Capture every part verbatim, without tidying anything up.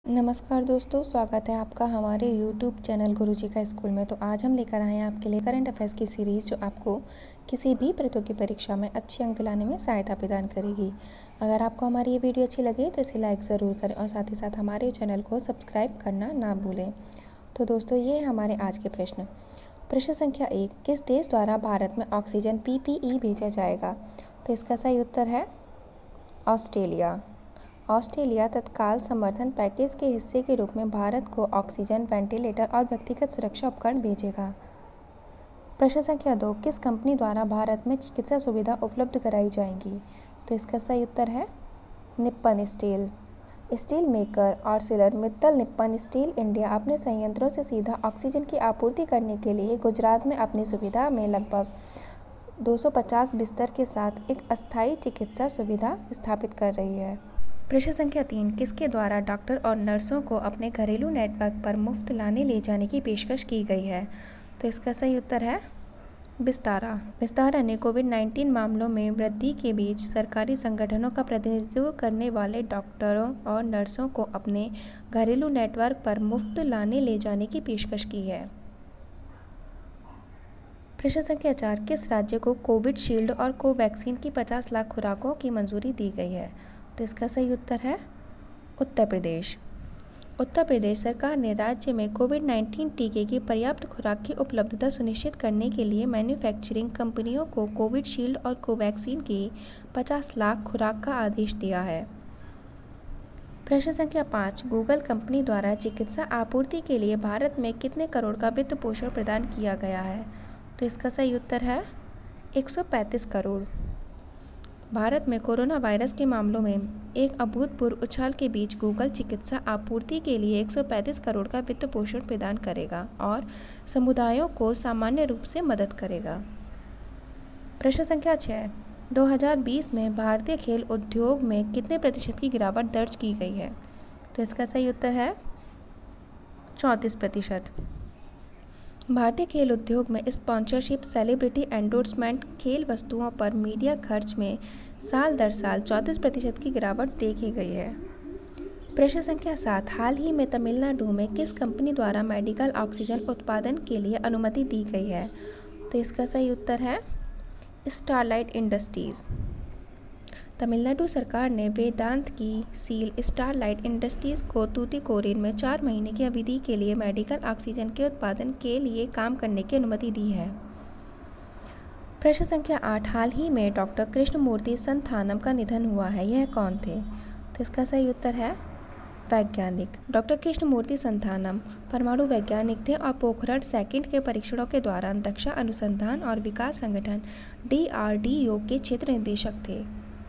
नमस्कार दोस्तों, स्वागत है आपका हमारे यूट्यूब चैनल गुरुजी का स्कूल में। तो आज हम लेकर आए हैं आपके लिए करंट अफेयर्स की सीरीज़, जो आपको किसी भी प्रतियोगी परीक्षा में अच्छे अंक दिलाने में सहायता प्रदान करेगी। अगर आपको हमारी ये वीडियो अच्छी लगे तो इसे लाइक ज़रूर करें और साथ ही साथ हमारे चैनल को सब्सक्राइब करना ना भूलें। तो दोस्तों, ये है हमारे आज के प्रश्न। प्रश्न संख्या एक, किस देश द्वारा भारत में ऑक्सीजन पी पी ई भेजा जाएगा? तो इसका सही उत्तर है ऑस्ट्रेलिया। ऑस्ट्रेलिया तत्काल समर्थन पैकेज के हिस्से के रूप में भारत को ऑक्सीजन, वेंटिलेटर और व्यक्तिगत सुरक्षा उपकरण भेजेगा। प्रश्न संख्या दो, किस कंपनी द्वारा भारत में चिकित्सा सुविधा उपलब्ध कराई जाएगी? तो इसका सही उत्तर है Nippon Steel. Steel maker Arcelor Mittal Nippon Steel India अपने संयंत्रों से सीधा ऑक्सीजन की आपूर्ति करने के लिए गुजरात में अपनी सुविधा में लगभग दो सौ पचास बिस्तर के साथ एक अस्थायी चिकित्सा सुविधा स्थापित कर रही है। प्रश्न संख्या तीन, किसके द्वारा डॉक्टर और नर्सों को अपने घरेलू नेटवर्क पर मुफ्त लाने ले जाने की पेशकश की गई है? तो इसका सही उत्तर है विस्तारा। विस्तारा ने कोविड नाइन्टीन मामलों में वृद्धि के बीच सरकारी संगठनों का प्रतिनिधित्व करने वाले डॉक्टरों और नर्सों को अपने घरेलू नेटवर्क पर मुफ्त लाने ले जाने की पेशकश की है। प्रश्न संख्या चार, किस राज्य को कोविशील्ड और कोवैक्सीन की पचास लाख खुराकों की मंजूरी दी गई है? तो इसका सही उत्तर है उत्तर प्रदेश। उत्तर प्रदेश सरकार ने राज्य में कोविड नाइन्टीन टीके की पर्याप्त खुराक की उपलब्धता सुनिश्चित करने के लिए मैन्युफैक्चरिंग कंपनियों को कोविशील्ड और कोवैक्सीन की पचास लाख खुराक का आदेश दिया है। प्रश्न संख्या पाँच, गूगल कंपनी द्वारा चिकित्सा आपूर्ति के लिए भारत में कितने करोड़ का वित्त पोषण प्रदान किया गया है? तो इसका सही उत्तर है एक सौ पैंतीस करोड़। भारत में कोरोना वायरस के मामलों में एक अभूतपूर्व उछाल के बीच गूगल चिकित्सा आपूर्ति के लिए एक सौ पैंतीस करोड़ का वित्त पोषण प्रदान करेगा और समुदायों को सामान्य रूप से मदद करेगा। प्रश्न संख्या छः, दो हज़ार बीस में भारतीय खेल उद्योग में कितने प्रतिशत की गिरावट दर्ज की गई है? तो इसका सही उत्तर है चौंतीस प्रतिशत। भारतीय खेल उद्योग में स्पॉन्सरशिप, सेलिब्रिटी एंडोर्समेंट, खेल वस्तुओं पर मीडिया खर्च में साल दर साल चौंतीस प्रतिशत की गिरावट देखी गई है। प्रश्न संख्या सात, हाल ही में तमिलनाडु में किस कंपनी द्वारा मेडिकल ऑक्सीजन उत्पादन के लिए अनुमति दी गई है? तो इसका सही उत्तर है स्टरलाइट इंडस्ट्रीज। तमिलनाडु सरकार ने वेदांत की सील स्टरलाइट इंडस्ट्रीज को तूतीकोरिन में चार महीने की अवधि के लिए मेडिकल ऑक्सीजन के उत्पादन के लिए काम करने की अनुमति दी है। प्रश्न संख्या आठ, हाल ही में डॉक्टर कृष्णमूर्ति संथानम का निधन हुआ है, यह कौन थे? तो इसका सही उत्तर है वैज्ञानिक। डॉक्टर कृष्णमूर्ति संथानम परमाणु वैज्ञानिक थे और पोखरण सेकंड के परीक्षणों के दौरान रक्षा अनुसंधान और विकास संगठन डी आर डी ओ के क्षेत्र निदेशक थे।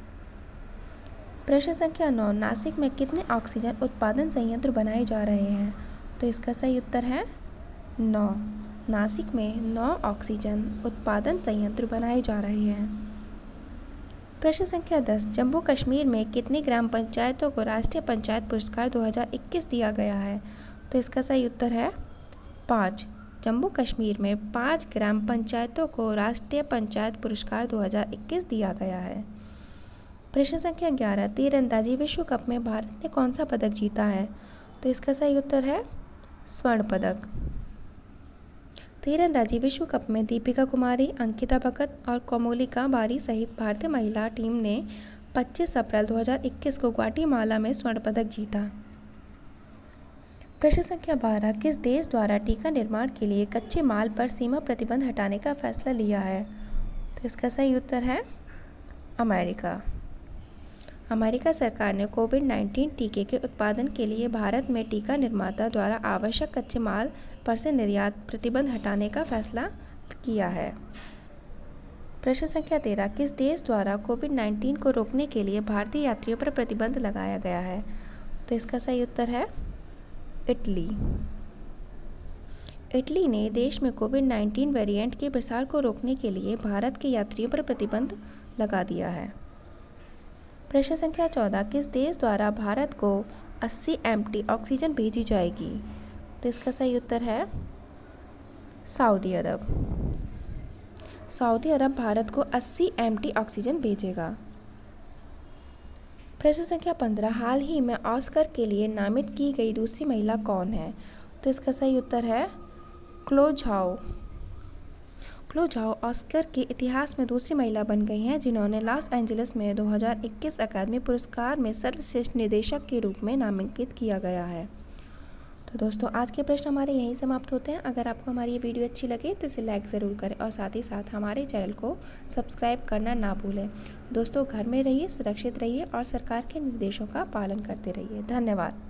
प्रश्न संख्या नौ, नासिक में कितने ऑक्सीजन उत्पादन संयंत्र बनाए जा रहे हैं? तो इसका सही उत्तर है नौ। नासिक में नौ ऑक्सीजन उत्पादन संयंत्र बनाए जा रहे हैं। प्रश्न संख्या दस, जम्मू कश्मीर में कितनी ग्राम पंचायतों को राष्ट्रीय पंचायत पुरस्कार दो हज़ार इक्कीस दिया गया है? तो इसका सही उत्तर है पाँच। जम्मू कश्मीर में पाँच ग्राम पंचायतों को राष्ट्रीय पंचायत पुरस्कार दो हज़ार इक्कीस दिया गया है। प्रश्न संख्या ग्यारह, तीरंदाजी विश्व कप में भारत ने कौन सा पदक जीता है? तो इसका सही उत्तर है स्वर्ण पदक। तीरंदाजी विश्व कप में दीपिका कुमारी, अंकिता भगत और कोमोलिका बारी सहित भारतीय महिला टीम ने पच्चीस अप्रैल दो हज़ार इक्कीस को ग्वाटेमाला में स्वर्ण पदक जीता। प्रश्न संख्या बारह, किस देश द्वारा टीका निर्माण के लिए कच्चे माल पर सीमा प्रतिबंध हटाने का फैसला लिया है? तो इसका सही उत्तर है अमेरिका। अमेरिका सरकार ने कोविड नाइन्टीन टीके के उत्पादन के लिए भारत में टीका निर्माता द्वारा आवश्यक कच्चे माल पर से निर्यात प्रतिबंध हटाने का फैसला किया है। प्रश्न संख्या तेरह, किस देश द्वारा कोविड नाइन्टीन को रोकने के लिए भारतीय यात्रियों पर प्रतिबंध लगाया गया है? तो इसका सही उत्तर है इटली। इटली ने देश में कोविड नाइन्टीन वेरिएंट के प्रसार को रोकने के लिए भारत के यात्रियों पर प्रतिबंध लगा दिया है। प्रश्न संख्या चौदह, किस देश द्वारा भारत को अस्सी एम टी ऑक्सीजन भेजी जाएगी? तो इसका सही उत्तर है सऊदी अरब। सऊदी अरब भारत को अस्सी एम टी ऑक्सीजन भेजेगा। प्रश्न संख्या पंद्रह, हाल ही में ऑस्कर के लिए नामित की गई दूसरी महिला कौन है? तो इसका सही उत्तर है Chloe Zhao. Chloe Zhao Oscar के इतिहास में दूसरी महिला बन गई हैं जिन्होंने लॉस एंजलिस में दो हज़ार इक्कीस अकादमी पुरस्कार में सर्वश्रेष्ठ निर्देशक के रूप में नामांकित किया गया है। तो दोस्तों, आज के प्रश्न हमारे यहीं समाप्त होते हैं। अगर आपको हमारी ये वीडियो अच्छी लगे तो इसे लाइक ज़रूर करें और साथ ही साथ हमारे चैनल को सब्सक्राइब करना ना भूलें। दोस्तों, घर में रहिए, सुरक्षित रहिए और सरकार के निर्देशों का पालन करते रहिए। धन्यवाद।